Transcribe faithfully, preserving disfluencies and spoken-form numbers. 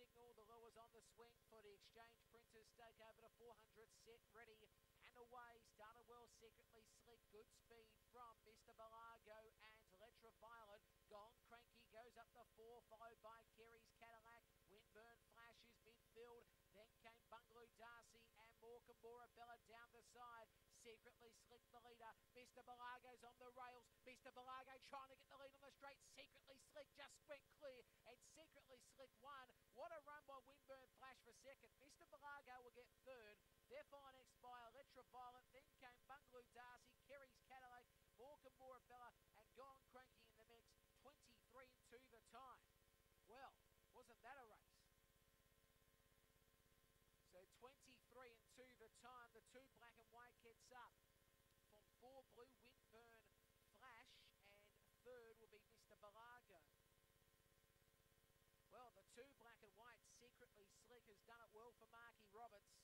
signal. The lure's on the swing for the Exchange Printers. Stake over to four hundred, set, ready, and away. Started well, Secretly Slick. Good speed from Mister Balago and Letra Violet. Gone Cranky goes up the four, followed by Kerry's Cadillac. Windburn flashes midfield. Then came Bungalow Darcy and Morecambe Bella down the side. Secretly Slick the leader. Mister Balago's on the rails. Mister Balago trying to get the lead on the straight. Secretly Slick just went clear, and Secretly Slick won. What a run by Windburn Flash for second. Mister Balago will get third. They're followed next by Electra Violet. Then came Bungalow Darcy, Kerry's Cadillac, Morecambe Bella, and Gone Cranky in the mix. twenty-three and two the time. Well, wasn't that a race? So twenty-three and two the time. The two black and white gets up. From four blue, Windburn Flash, and third will be Mister Balago. Well, the two black and white, Secretly Slick, has done it well for Marky Roberts.